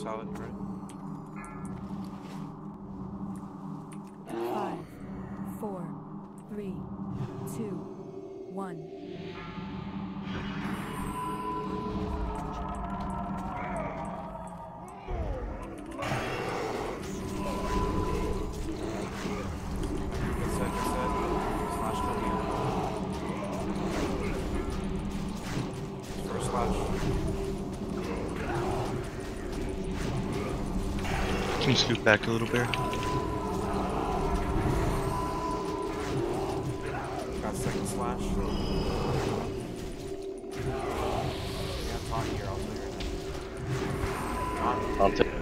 solid, right? 5, 4, 3, 2, 1. Good set, good set. Slash coming in. First slash. Can you scoot back a little bit? Got second slash. Yeah, taunt here, I'll tell you right now. Taunt. I'll take.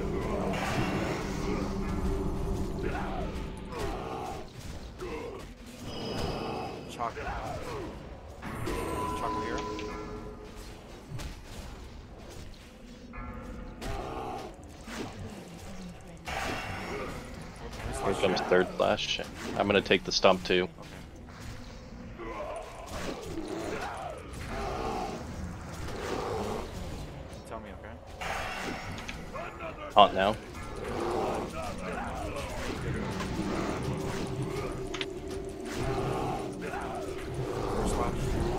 Chocolate. Chocolate here. Here comes third slash. I'm gonna take the stump too. Tell me, okay? Taunt now. First slash.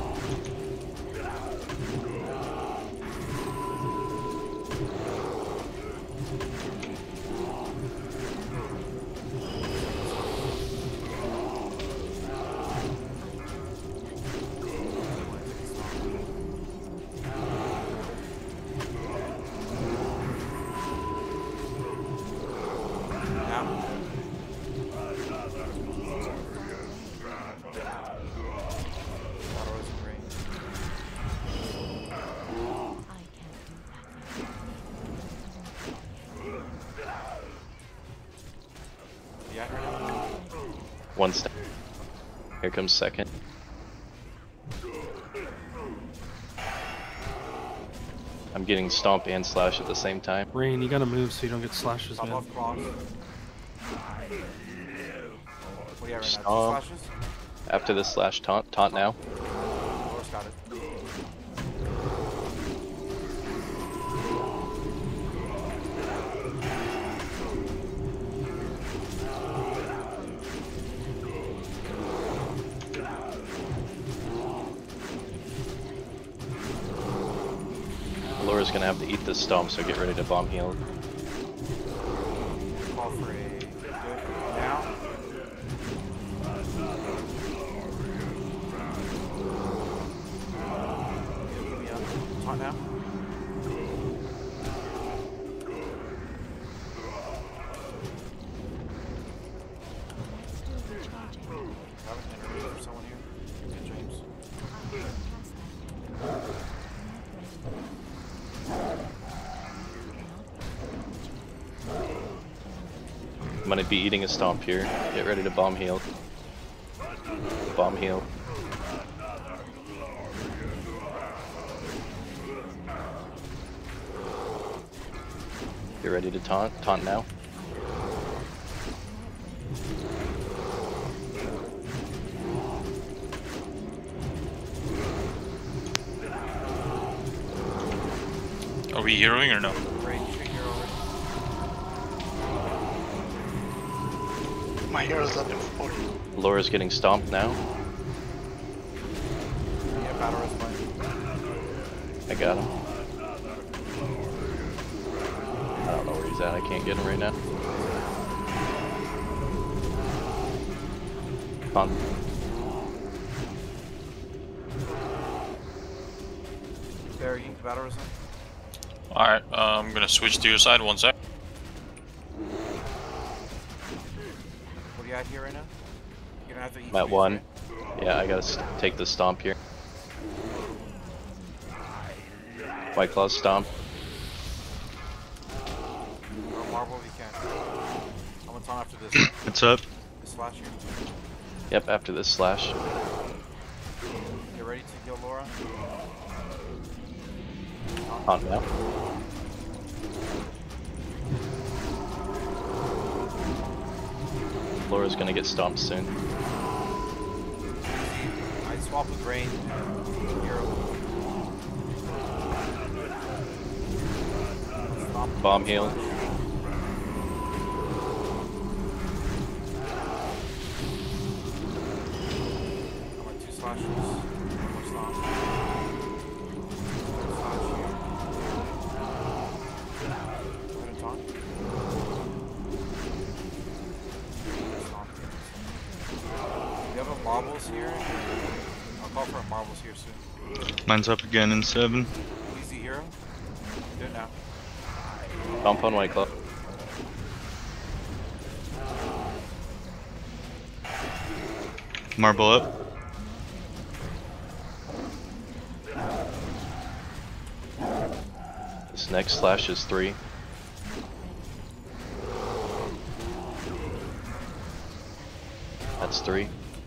Now. Battle Rose and Rain. Yeah, right now. One step. Here comes second. I'm getting stomp and slash at the same time. Rain, you gotta move so you don't get slashes, Top man. off claws. What do you have right now? Two Stomp. slashes? After this slash taunt. Taunt now. Laura's got it. Laura's gonna have to eat this stomp, so get ready to bomb heal. Call for a good now. Taunt now. Have an interview for someone here. Yeah, James. I'm gonna be eating a stomp here. Get ready to bomb heal. Bomb heal. Get ready to taunt. Taunt now. Are we heroing or no? Rain, you should hear already. My hero's level 40. Laura's getting stomped now. Yeah, Battle Rose playing. I got him. I don't know where he's at. I can't get him right now. Taunt. There, you can Battle Rose in. Alright, I'm gonna switch to your side, 1 sec. What are you at here right now? You're gonna have to eat I'm at these, 1. right? Yeah, I gotta take the stomp here. White Claw stomp. Or marble if you can. I'm gonna taunt after this. What's up? This slash here. Yep, after this slash. Get ready to kill Laura. Taunt now. Laura's gonna get stomped soon. I swap with Rain and Hero. Stop. Bomb heal. How about 2 slashes? 1 more stomp. Slash here. Go ahead and taunt. Stomp here. You have a marbles here? I'll call for a marbles here soon. Mine's up again in 7. Easy hero. Do it now. Bump on White Claw. Marble up. This next slash is 3. That's 3.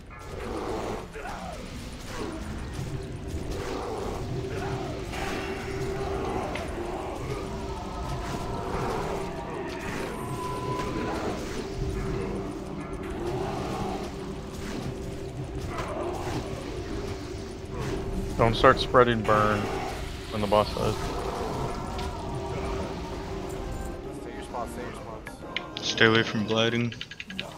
Don't start spreading burn when the boss does. Stay your spots, stay your spots. Stay away from gliding.